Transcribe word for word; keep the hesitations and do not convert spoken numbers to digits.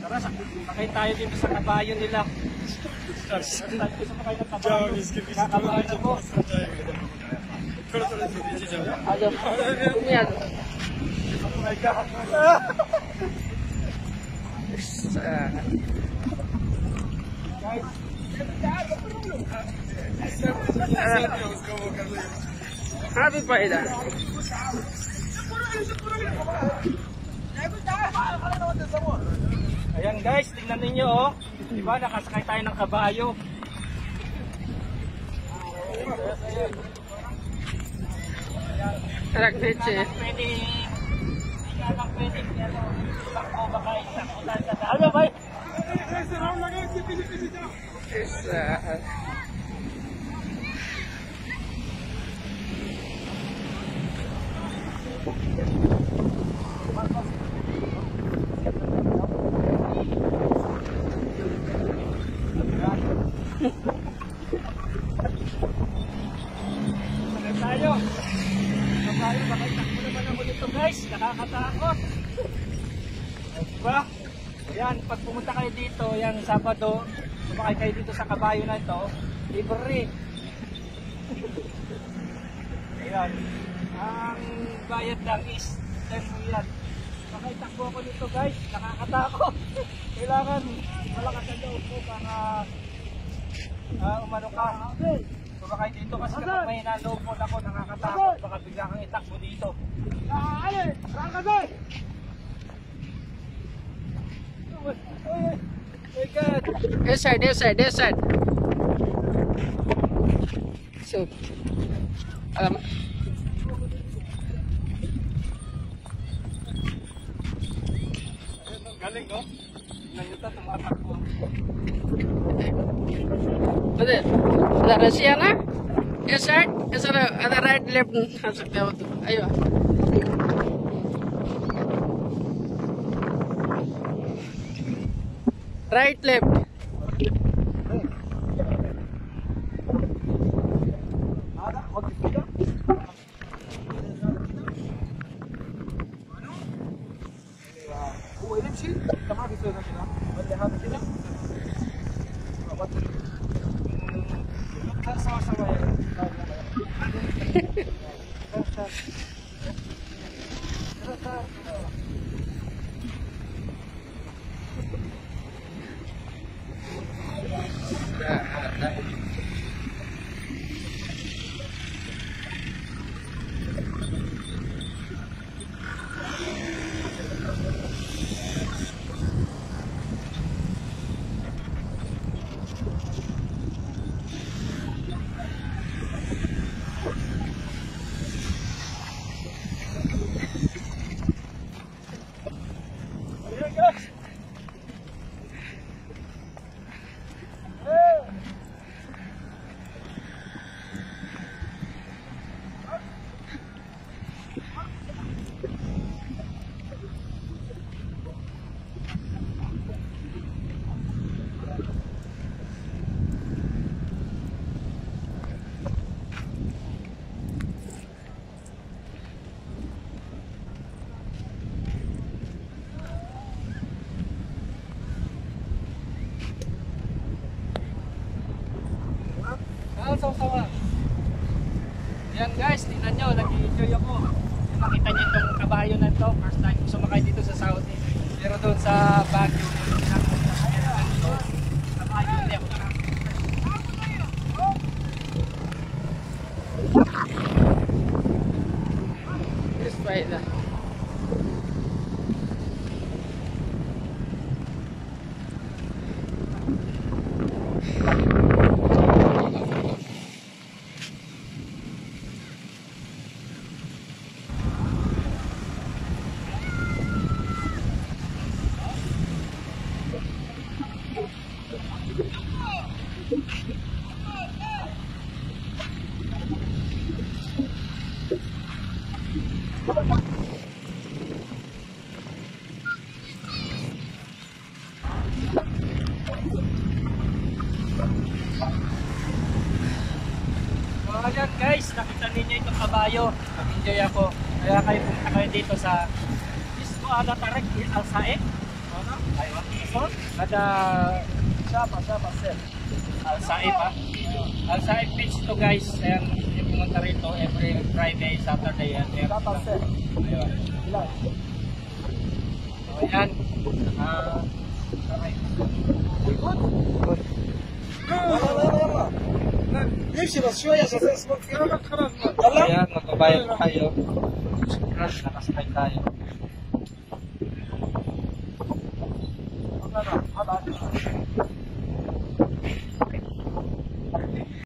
Tara, sakay tayo dito sa kabayo nila. First time ko sa makay ng kabayo. Kakabayo ko. Ayaw. Yan. Oh my God. Guys. Happy Paida. Ayan guys, tingnan ninyo oh. Diba nakasakay tayo ng kabayo. Tarak leche. Pwede, hindi ka lang pwede. Bako baka isang ulan ka. Ano ba? Isa. Tayo. Tayo, baka itakbo naman ako dito guys. Nakakatakot. Diba? Yan, pag pumunta kayo dito, yung Sabado, sumakay kayo dito sa kabayo na ito, libre. Ayan. Ang bayad lang is ten million. Baka itakbo ako dito guys. Nakakatakot. Kailangan malakas ang loob ko para uh, umano ka. Sumakay dito kasi kapag may naloob mo ako, nakakatakot. Baka bigla kang itakbo dito. Ale! Saan ka doon? Oh my God! This side, this side, this side. So, um, galing no? Nanyuta tumatakbo. what is it? Is that Russiana? Yes side? Is that a, the right, left? Ayo. Right, left. هو يمشي انت ما في سوق كده ولا هذا كده سوا سوا sawa-sawa. Yan guys, tingnan nyo, nag-enjoy ako. Nakita nyo itong kabayo na ito. First time ko sumakay dito sa Saudi. Pero doon sa Baguio, kabayo hindi ako nakakita. This way na. Ayan guys, nakita ninyo itong kabayo. Nag-enjoy ako. Kaya kayo pumunta kayo dito sa Isco Ala Tarik Al Sae. Ano? Aywa. Kada Sapa, Sapa, sir. Al-Saib ah. Al-Saib Beach to guys. Ayan, yung pumunta rito every Friday, Saturday and Sapa, sir. Ayun. Ilan? So, ayan. Ah, okay. Good. Good. Ayan, magbabayad tayo. Nakasakay tayo. Ano, ano, ano.